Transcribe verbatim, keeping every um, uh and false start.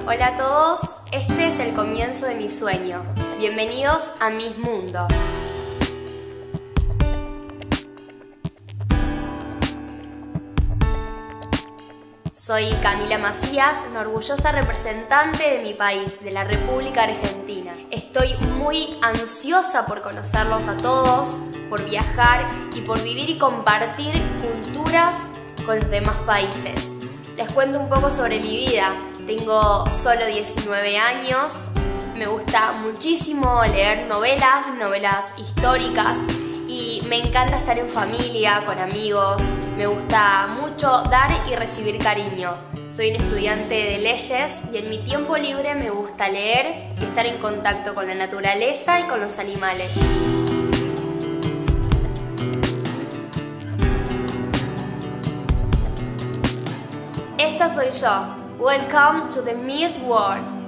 Hola a todos, este es el comienzo de mi sueño. Bienvenidos a Miss Mundo. Soy Camila Macías, una orgullosa representante de mi país, de la República Argentina. Estoy muy ansiosa por conocerlos a todos, por viajar y por vivir y compartir culturas con los demás países. Les cuento un poco sobre mi vida. Tengo solo diecinueve años, me gusta muchísimo leer novelas, novelas históricas y me encanta estar en familia, con amigos. Me gusta mucho dar y recibir cariño. Soy un estudiante de leyes y en mi tiempo libre me gusta leer y estar en contacto con la naturaleza y con los animales. Esta soy yo. Welcome to the Miss World.